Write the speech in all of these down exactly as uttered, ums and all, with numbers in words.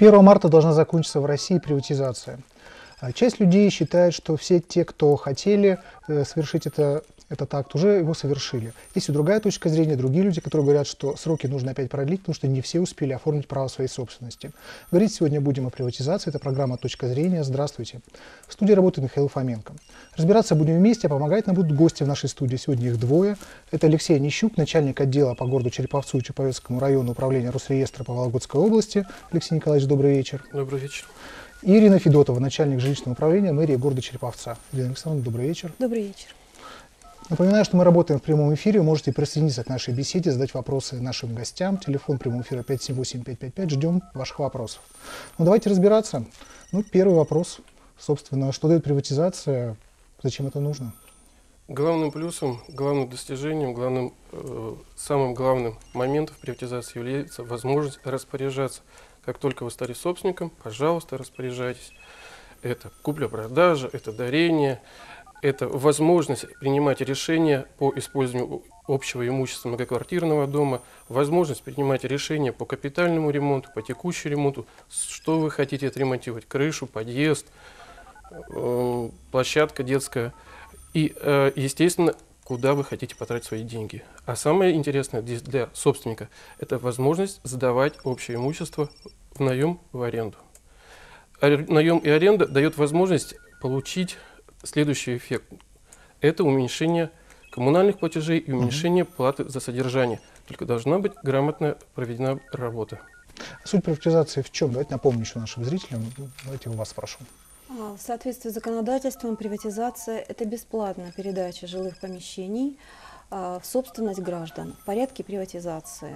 первого марта должна закончиться в России приватизация. Часть людей считает, что все те, кто хотели совершить это, этот акт, уже его совершили. Есть и другая точка зрения, другие люди, которые говорят, что сроки нужно опять продлить, потому что не все успели оформить право своей собственности. Говорить сегодня будем о приватизации. Это программа «Точка зрения». Здравствуйте. В студии работает Михаил Фоменко. Разбираться будем вместе, а помогать нам будут гости в нашей студии. Сегодня их двое. Это Алексей Онищук, начальник отдела по городу Череповцу и Чаповецкому району управления Росреестра по Вологодской области. Алексей Николаевич, добрый вечер. Добрый вечер. И Ирина Федотова, начальник жилищного управления мэрии города Череповца. Ирина Александровна, добрый вечер. Добрый вечер. Напоминаю, что мы работаем в прямом эфире. Вы можете присоединиться к нашей беседе, задать вопросы нашим гостям. Телефон прямого эфира пять семь восемь пять пять пять. Ждем ваших вопросов. Ну, давайте разбираться. Ну, первый вопрос, собственно, что дает приватизация, зачем это нужно? Главным плюсом, главным достижением, главным, э, самым главным моментом приватизации является возможность распоряжаться. Как только вы стали собственником, пожалуйста, распоряжайтесь. Это купля-продажа, это дарение, это возможность принимать решения по использованию общего имущества многоквартирного дома, возможность принимать решения по капитальному ремонту, по текущему ремонту, что вы хотите отремонтировать, крышу, подъезд, э, площадка детская и, э, естественно, куда вы хотите потратить свои деньги. А самое интересное здесь для собственника – это возможность сдавать общее имущество в наем, в аренду. Наем и аренда дает возможность получить следующий эффект. Это уменьшение коммунальных платежей и уменьшение платы за содержание. Только должна быть грамотно проведена работа. Суть приватизации в чем? Давайте напомню еще нашим зрителям. Давайте у вас спрошу. В соответствии с законодательством, приватизация – это бесплатная передача жилых помещений в собственность граждан в порядке приватизации.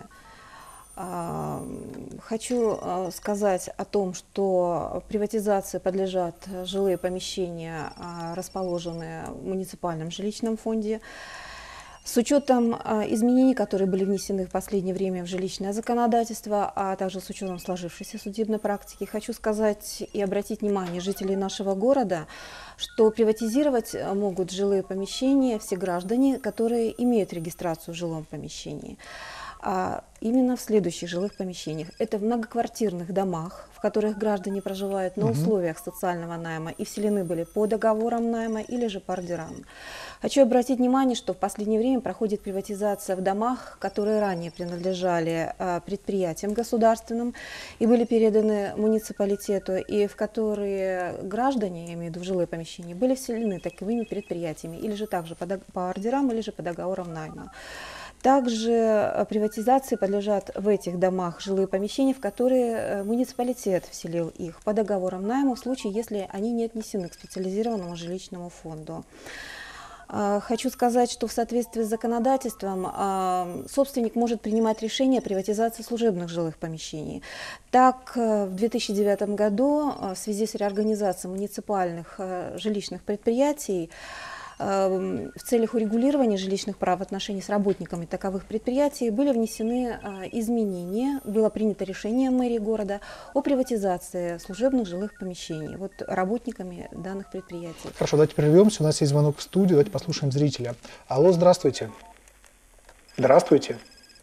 Хочу сказать о том, что приватизации подлежат жилые помещения, расположенные в муниципальном жилищном фонде. С учетом изменений, которые были внесены в последнее время в жилищное законодательство, а также с учетом сложившейся судебной практики, хочу сказать и обратить внимание жителей нашего города, что приватизировать могут жилые помещения все граждане, которые имеют регистрацию в жилом помещении. А именно в следующих жилых помещениях. Это в многоквартирных домах, в которых граждане проживают на условиях социального найма и вселены были по договорам найма или же по ордерам. Хочу обратить внимание, что в последнее время проходит приватизация в домах, которые ранее принадлежали предприятиям государственным и были переданы муниципалитету, и в которые граждане, я имею в виду жилые помещения, были вселены таковыми предприятиями, или же также по ордерам, или же по договорам найма. Также приватизации подлежат в этих домах жилые помещения, в которые муниципалитет вселил их по договорам найма, в случае, если они не отнесены к специализированному жилищному фонду. Хочу сказать, что в соответствии с законодательством собственник может принимать решение о приватизации служебных жилых помещений. Так, в две тысячи девятом году в связи с реорганизацией муниципальных жилищных предприятий в целях урегулирования жилищных прав в отношении с работниками таковых предприятий были внесены изменения, было принято решение мэрии города о приватизации служебных жилых помещений вот, работниками данных предприятий. Хорошо, давайте прервемся. У нас есть звонок в студию. Давайте послушаем зрителя. Алло, здравствуйте. Здравствуйте.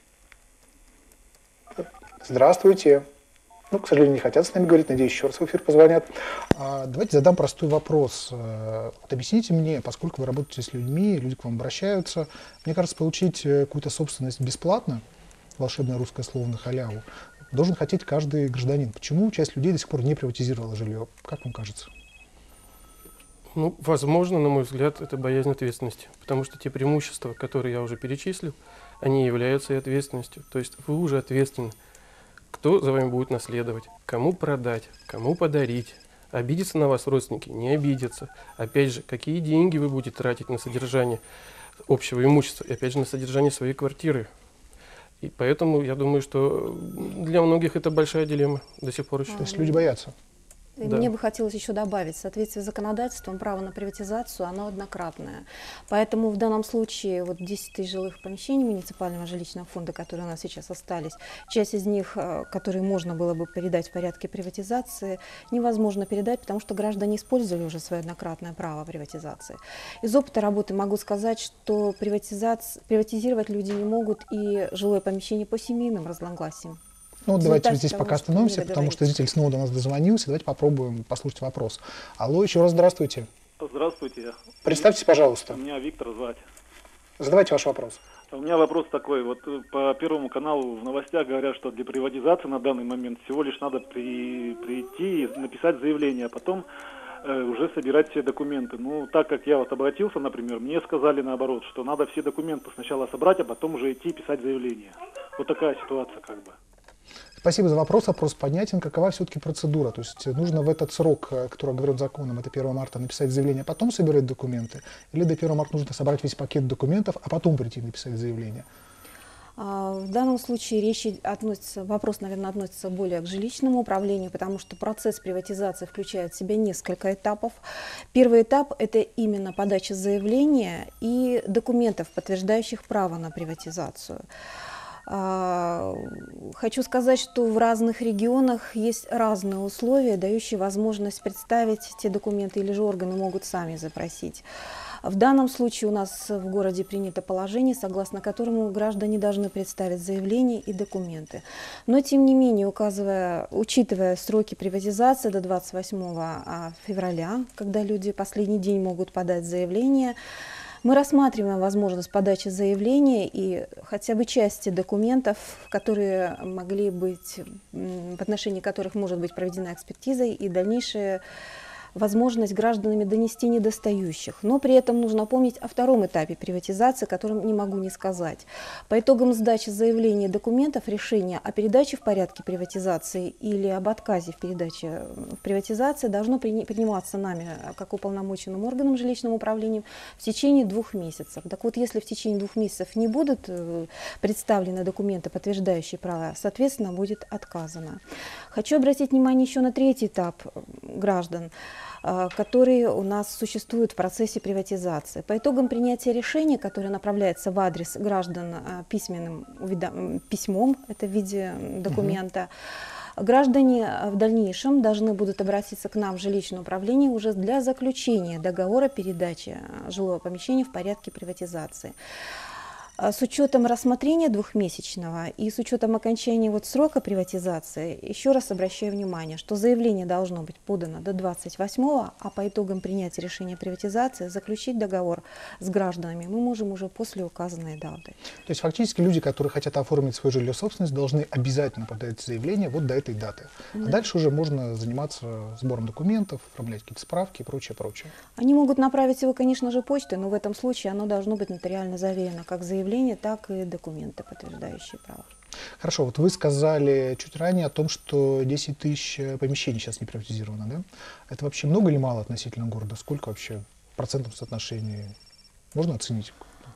Здравствуйте. Ну, к сожалению, не хотят с нами говорить. Надеюсь, еще раз в эфир позвонят. А, давайте задам простой вопрос. Вот объясните мне, поскольку вы работаете с людьми, люди к вам обращаются, мне кажется, получить какую-то собственность бесплатно, волшебное русское слово на халяву, должен хотеть каждый гражданин. Почему часть людей до сих пор не приватизировала жилье? Как вам кажется? Ну, возможно, на мой взгляд, это боязнь ответственности. Потому что те преимущества, которые я уже перечислил, они являются и ответственностью. То есть вы уже ответственны. Кто за вами будет наследовать, кому продать, кому подарить. Обидятся на вас родственники, не обидятся. Опять же, какие деньги вы будете тратить на содержание общего имущества и опять же на содержание своей квартиры. И поэтому я думаю, что для многих это большая дилемма до сих пор еще. То есть люди боятся? Да. Мне бы хотелось еще добавить, в соответствии с законодательством, право на приватизацию, оно однократное. Поэтому в данном случае вот десять тысяч жилых помещений муниципального жилищного фонда, которые у нас сейчас остались, часть из них, которые можно было бы передать в порядке приватизации, невозможно передать, потому что граждане использовали уже свое однократное право приватизации. Из опыта работы могу сказать, что приватизировать люди не могут и жилое помещение по семейным разногласиям. Ну, в давайте результате здесь того, пока что не остановимся, потому что договорились. зритель снова до нас дозвонился. Давайте попробуем послушать вопрос. Алло, еще раз здравствуйте. Здравствуйте. Представьте, пожалуйста. Меня Виктор звать. Задавайте ваш вопрос. У меня вопрос такой. Вот по Первому каналу в новостях говорят, что для приватизации на данный момент всего лишь надо при, прийти и написать заявление, а потом э, уже собирать все документы. Ну, так как я вот обратился, например, мне сказали наоборот, что надо все документы сначала собрать, а потом уже идти писать заявление. Вот такая ситуация как бы. Спасибо за вопрос. Вопрос понятен. Какова все-таки процедура? То есть нужно в этот срок, который говорят законом, это первого марта, написать заявление, а потом собирать документы? Или до первого марта нужно собрать весь пакет документов, а потом прийти и написать заявление? В данном случае речь относится, вопрос, наверное, относится более к жилищному управлению, потому что процесс приватизации включает в себя несколько этапов. Первый этап – это именно подача заявления и документов, подтверждающих право на приватизацию. Хочу сказать, что в разных регионах есть разные условия, дающие возможность представить те документы, или же органы могут сами запросить. В данном случае у нас в городе принято положение, согласно которому граждане должны представить заявление и документы. Но, тем не менее, указывая, учитывая сроки приватизации до двадцать восьмого февраля, когда люди последний день могут подать заявление, мы рассматриваем возможность подачи заявления и хотя бы части документов, которые могли быть, в отношении которых может быть проведена экспертиза и дальнейшая возможность гражданами донести недостающих. Но при этом нужно помнить о втором этапе приватизации, о котором не могу не сказать. По итогам сдачи заявления и документов решение о передаче в порядке приватизации или об отказе в передаче в приватизации должно приниматься нами, как уполномоченным органом жилищным управлением, в течение двух месяцев. Так вот, если в течение двух месяцев не будут представлены документы, подтверждающие право, соответственно, будет отказано. Хочу обратить внимание еще на третий этап граждан, которые у нас существуют в процессе приватизации. По итогам принятия решения, которое направляется в адрес граждан письменным письмом, это в виде документа, угу. Граждане в дальнейшем должны будут обратиться к нам в жилищное управление уже для заключения договора передачи жилого помещения в порядке приватизации. С учетом рассмотрения двухмесячного и с учетом окончания вот срока приватизации, еще раз обращаю внимание, что заявление должно быть подано до двадцать восьмого, а по итогам принятия решения приватизации заключить договор с гражданами мы можем уже после указанной даты. То есть фактически люди, которые хотят оформить свое жилье собственность, должны обязательно подать заявление вот до этой даты. Да. А дальше уже можно заниматься сбором документов, оформлять какие-то справки и прочее, прочее. Они могут направить его, конечно же, почтой, но в этом случае оно должно быть нотариально заверено, как заявление, так и документы, подтверждающие право. Хорошо, вот вы сказали чуть ранее о том, что десять тысяч помещений сейчас не приватизировано, да? Это вообще много или мало относительно города? Сколько вообще в процентном соотношении можно оценить?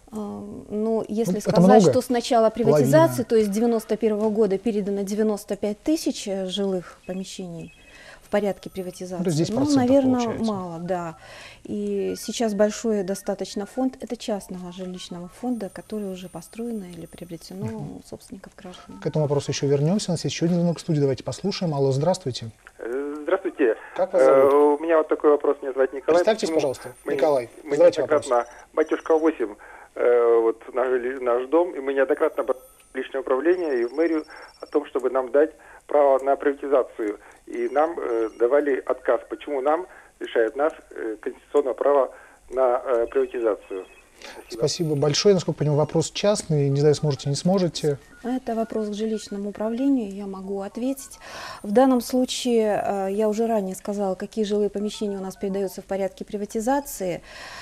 Ну, если ну, сказать, что с начала приватизации, половина. то есть с девяносто первого года передано девяносто пять тысяч жилых помещений в порядке приватизации, ну, ну, наверное, получается. Мало, да. И сейчас большой достаточно фонд, это частного жилищного фонда, который уже построено или приобретено uh-huh. у собственников граждан. К этому вопросу еще вернемся. У нас есть еще один звонок в студии, давайте послушаем. Алло, здравствуйте. Здравствуйте. Как вас зовут? У меня вот такой вопрос, меня зовут Николай. Представьтесь, пожалуйста, мы, Николай. Мы задавайте неоднократно, вопрос. Батюшка восемь, э, вот наш, наш дом, и мы неоднократно в личное управление и в мэрию о том, чтобы нам дать право на приватизацию. И нам э, давали отказ. Почему нам лишают нас э, конституционного права на э, приватизацию? Спасибо. Спасибо большое. Насколько я понимаю, вопрос частный. Не знаю, сможете, не сможете. Это вопрос к жилищному управлению, я могу ответить. В данном случае, я уже ранее сказала, какие жилые помещения у нас передаются в порядке приватизации.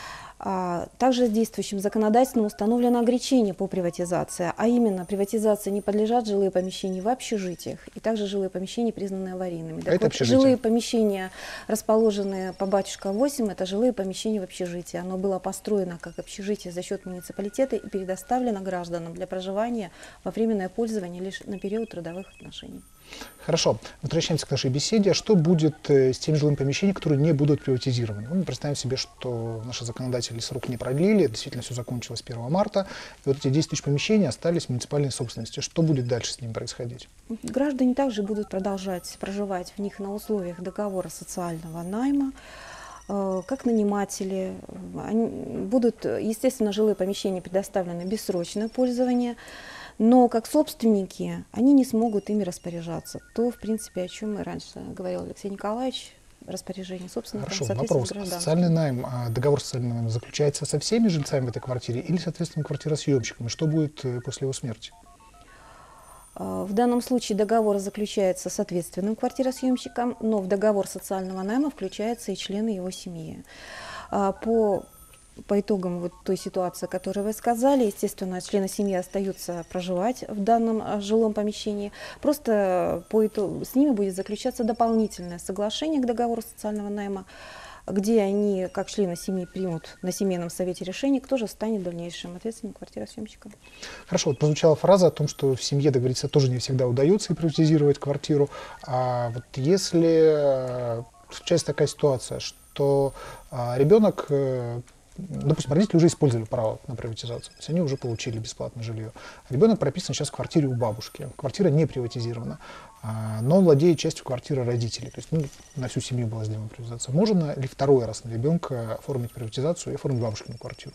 Также действующим законодательством установлено ограничение по приватизации, а именно приватизации не подлежат жилые помещения в общежитиях и также жилые помещения, признанные аварийными. А это вот, жилые помещения, расположенные по Батюшка восемь, это жилые помещения в общежитии. Оно было построено как общежитие за счет муниципалитета и предоставлено гражданам для проживания во временное пользование лишь на период трудовых отношений. Хорошо. Возвращаемся к нашей беседе. Что будет с теми жилыми помещениями, которые не будут приватизированы? Ну, мы представим себе, что наши законодатели срок не продлили, действительно все закончилось первого марта, и вот эти десять тысяч помещений остались в муниципальной собственности. Что будет дальше с ними происходить? Граждане также будут продолжать проживать в них на условиях договора социального найма, как наниматели. Они будут, естественно, жилые помещения предоставлены в бессрочное пользование. но как собственники они не смогут ими распоряжаться. То, в принципе, о чем и раньше говорил Алексей Николаевич, распоряжение собственником, Хорошо, соответственно, вопрос. гражданским. Социальный найм, а договор социального найма заключается со всеми жильцами в этой квартире или, соответственно, квартиросъемщиками? Что будет э, после его смерти? В данном случае договор заключается с ответственным квартиросъемщиком, но в договор социального найма включаются и члены его семьи. По, по итогам вот той ситуации, которую вы сказали, естественно, члены семьи остаются проживать в данном жилом помещении. Просто по итогу, с ними будет заключаться дополнительное соглашение к договору социального найма, где они, как члены семьи, примут на семейном совете решение, кто же станет дальнейшим ответственным квартиросъемщиком. Хорошо, вот прозвучала фраза о том, что в семье договориться тоже не всегда удается и приватизировать квартиру. А вот если случается такая ситуация, что а, ребенок, э, допустим, родители уже использовали право на приватизацию, то есть они уже получили бесплатное жилье. Ребенок прописан сейчас в квартире у бабушки, квартира не приватизирована, а, но он владеет частью квартиры родителей, то есть ну, на всю семью была сделана приватизация. Можно ли второй раз на ребенка оформить приватизацию и оформить бабушкину квартиру?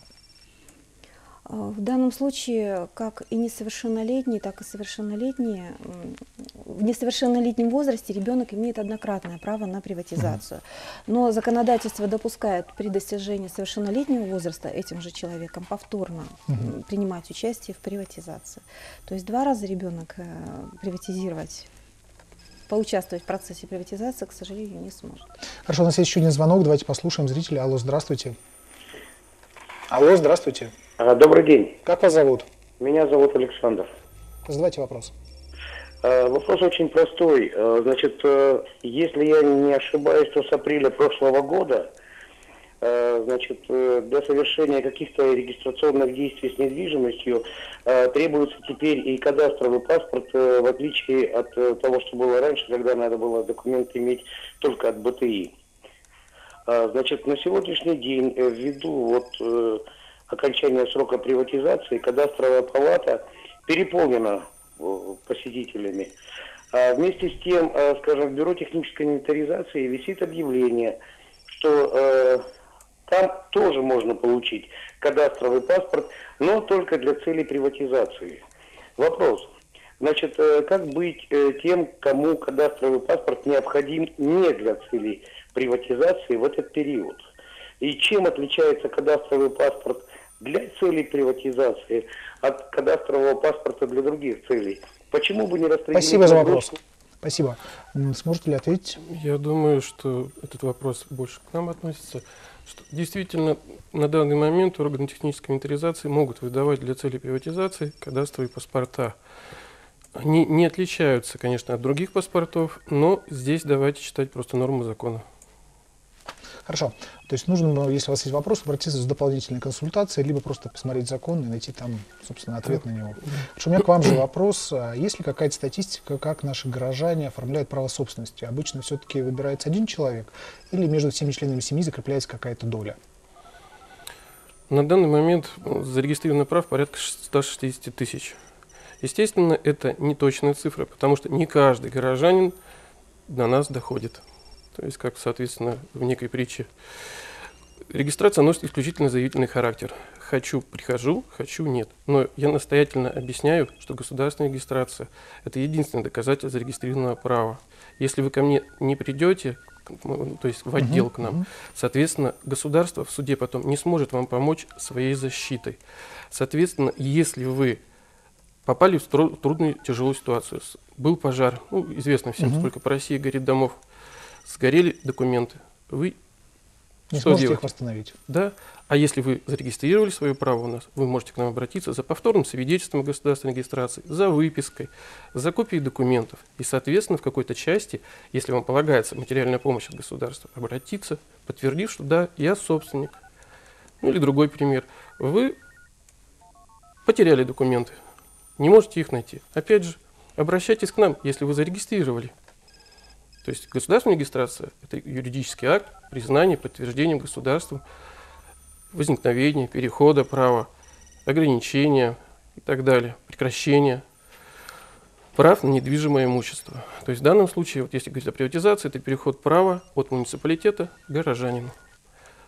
В данном случае, как и несовершеннолетние, так и совершеннолетние, в несовершеннолетнем возрасте ребенок имеет однократное право на приватизацию. Но законодательство допускает при достижении совершеннолетнего возраста этим же человеком повторно угу. принимать участие в приватизации. То есть два раза ребенок приватизировать, поучаствовать в процессе приватизации, к сожалению, не сможет. Хорошо, у нас есть еще один звонок, давайте послушаем зрителя. Алло, здравствуйте. Алло, здравствуйте. Добрый день. Как вас зовут? Меня зовут Александр. Задавайте вопрос. Вопрос очень простой. Значит, если я не ошибаюсь, то с апреля прошлого года, значит, для совершения каких-то регистрационных действий с недвижимостью требуется теперь и кадастровый паспорт, в отличие от того, что было раньше, когда надо было документы иметь только от бэ тэ и. Значит, на сегодняшний день, ввиду вот окончания срока приватизации, кадастровая палата переполнена посетителями. А вместе с тем, скажем, в бюро технической инвентаризации висит объявление, что э, там тоже можно получить кадастровый паспорт, но только для целей приватизации. Вопрос. Значит, э, как быть э, тем, кому кадастровый паспорт необходим не для целей приватизации в этот период? И чем отличается кадастровый паспорт для целей приватизации от кадастрового паспорта для других целей? Почему бы не распределить... Спасибо за вопрос. Спасибо. Сможете ли ответить? Я думаю, что этот вопрос больше к нам относится. Что действительно, на данный момент органы технической инвентаризации могут выдавать для целей приватизации кадастровые паспорта. Они не отличаются, конечно, от других паспортов, но здесь давайте читать просто нормы закона. Хорошо. То есть нужно, если у вас есть вопрос, обратиться с дополнительной консультацией, либо просто посмотреть закон и найти там, собственно, ответ на него. У меня к вам же вопрос. Есть ли какая-то статистика, как наши горожане оформляют право собственности? Обычно все-таки выбирается один человек или между всеми членами семьи закрепляется какая-то доля? На данный момент зарегистрировано прав порядка ста шестидесяти тысяч. Естественно, это не точная цифра, потому что не каждый горожанин до нас доходит. То есть, как, соответственно, в некой притче. Регистрация носит исключительно заявительный характер. Хочу – прихожу, хочу – нет. Но я настоятельно объясняю, что государственная регистрация – это единственное доказательство зарегистрированного права. Если вы ко мне не придете, то есть в отдел uh-huh, к нам, uh-huh. соответственно, государство в суде потом не сможет вам помочь своей защитой. Соответственно, если вы попали в трудную, тяжелую ситуацию, был пожар, ну, известно всем, uh-huh. сколько по России горит домов, сгорели документы, вы не что сможете делаете? Их восстановить. Да. А если вы зарегистрировали свое право у нас, вы можете к нам обратиться за повторным свидетельством о государственной регистрации, за выпиской, за копией документов. И, соответственно, в какой-то части, если вам полагается материальная помощь от государства, обратиться, подтвердив, что да, я собственник. Ну или другой пример. Вы потеряли документы, не можете их найти. Опять же, обращайтесь к нам, если вы зарегистрировали. То есть государственная регистрация – это юридический акт признания, подтверждения государством возникновения, перехода права, ограничения и так далее, прекращения прав на недвижимое имущество. То есть в данном случае, вот если говорить о приватизации, это переход права от муниципалитета к горожанину.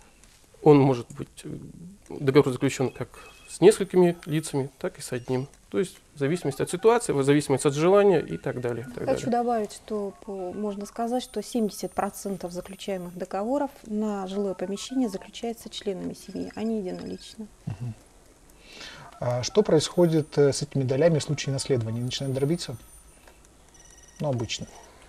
Он может быть, договор заключен как с несколькими лицами, так и с одним. То есть в зависимости от ситуации, в зависимости от желания и так далее. и так Хочу далее. добавить, что по- можно сказать, что семьдесят процентов заключаемых договоров на жилое помещение заключается членами семьи, а не единолично. А что происходит э, с этими долями в случае наследования? Они начинают дробиться? Ну, обычно.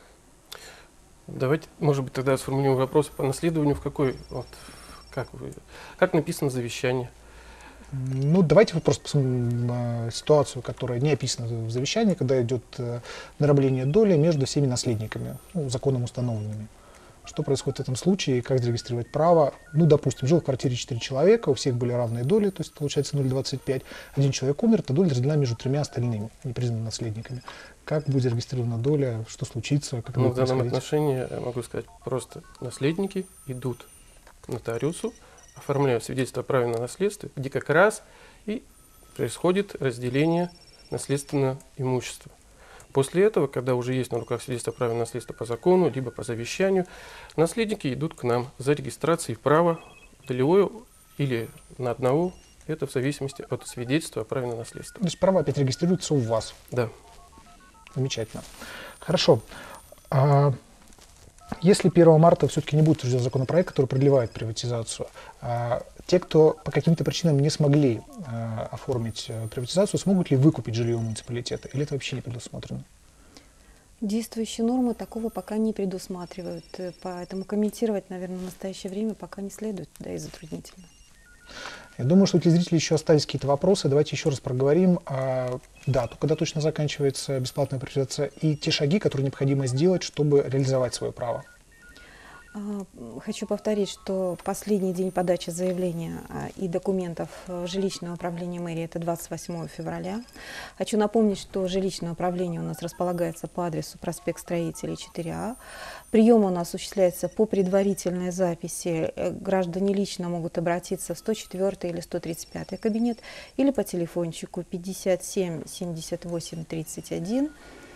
Давайте, может быть, тогда сформулируем вопрос по наследованию. В какой, вот, как, вы, как написано завещание? Ну, давайте вот просто посмотрим э, ситуацию, которая не описана в завещании, когда идет э, дробление доли между всеми наследниками, ну, законом установленными. Что происходит в этом случае, как зарегистрировать право? Ну, допустим, жил в квартире четыре человека, у всех были равные доли, то есть получается ноль целых двадцать пять. Один человек умер, то доля разделена между тремя остальными непризнанными наследниками. Как будет зарегистрирована доля, что случится, как это Ну, будет в данном происходить? отношении я могу сказать просто: наследники идут к нотариусу, оформляют свидетельство о праве на наследство, где как раз и происходит разделение наследственного имущества. После этого, когда уже есть на руках свидетельство о праве на наследство по закону, либо по завещанию, наследники идут к нам за регистрацией права долевое или на одного, это в зависимости от свидетельства о праве на наследство. То есть права опять регистрируются у вас. Да. Замечательно. Хорошо. А если первого марта все-таки не будет утвержден законопроект, который продлевает приватизацию, а те, кто по каким-то причинам не смогли а, оформить а, приватизацию, смогут ли выкупить жилье муниципалитета? Или это вообще не предусмотрено? Действующие нормы такого пока не предусматривают, э, поэтому комментировать, наверное, в настоящее время пока не следует, да и затруднительно. Я думаю, что у телезрителей еще остались какие-то вопросы. Давайте еще раз проговорим а, дату, когда точно заканчивается бесплатная приватизация, и те шаги, которые необходимо сделать, чтобы реализовать свое право. А, Хочу повторить, что последний день подачи заявления а, и документов в жилищное управление мэрии — это двадцать восьмое февраля. Хочу напомнить, что жилищное управление у нас располагается по адресу проспект Строителей четыре А. Прием у нас осуществляется по предварительной записи. Э, Граждане лично могут обратиться в сто четвёртый или сто тридцать пятый кабинет или по телефончику пятьдесят семь семьдесят восемь тридцать один.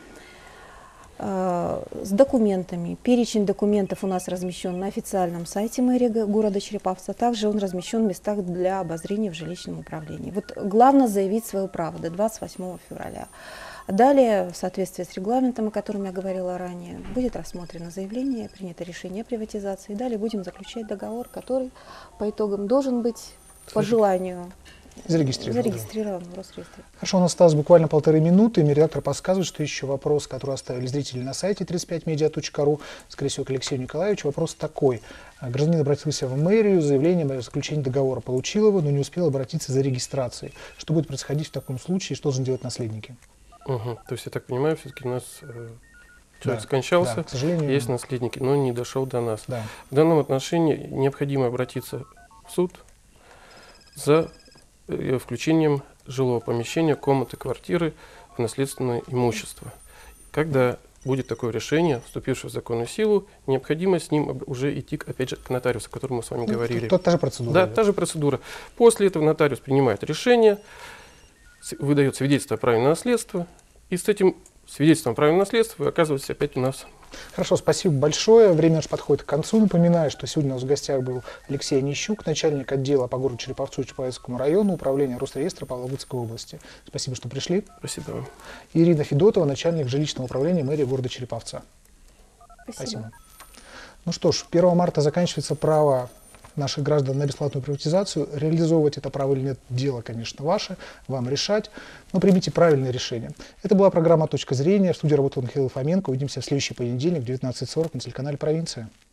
С документами. Перечень документов у нас размещен на официальном сайте мэрии г- города Череповца. Также он размещен в местах для обозрения в жилищном управлении. Вот главное заявить свое право до двадцать восьмого февраля. Далее, в соответствии с регламентом, о котором я говорила ранее, будет рассмотрено заявление, принято решение о приватизации. Далее будем заключать договор, который по итогам должен быть по желанию Зарегистрирован. зарегистрирован в Росреестре. Хорошо, у нас осталось буквально полторы минуты. Мне редактор подсказывает, что еще вопрос, который оставили зрители на сайте тридцать пять медиа точка ру, скорее всего, к Алексею Николаевичу. Вопрос такой. Гражданин обратился в мэрию с заявлением о заключении договора. Получил его, но не успел обратиться за регистрацией. Что будет происходить в таком случае? Что должны делать наследники? Угу. То есть, я так понимаю, все-таки у нас э, человек Да, скончался, да, к сожалению, есть наследники, но не дошел до нас. Да. В данном отношении необходимо обратиться в суд за э, включением жилого помещения, комнаты, квартиры в наследственное имущество. Когда будет такое решение, вступившее в законную силу, необходимо с ним об- уже идти, опять же, к нотариусу, о котором мы с вами Ну, говорили. та, та же процедура. Да, идет. та же процедура. После этого нотариус принимает решение, с- выдает свидетельство о праве на наследство, и с этим свидетельством о праве на наследство вы оказываетесь опять у нас. Хорошо, спасибо большое. Время наше подходит к концу. Напоминаю, что сегодня у нас в гостях был Алексей Онищук, начальник отдела по городу Череповцу и Чапаевскому району Управления Росреестра Павловской области. Спасибо, что пришли. Спасибо вам. И Ирина Федотова, начальник жилищного управления мэрии города Череповца. Спасибо. Спасибо. Ну что ж, первого марта заканчивается право наших граждан на бесплатную приватизацию. Реализовывать это право или нет, дело, конечно, ваше, вам решать, но примите правильное решение. Это была программа «Точка зрения». В студии работал Михаил Фоменко. Увидимся в следующий понедельник в девятнадцать сорок на телеканале «Провинция».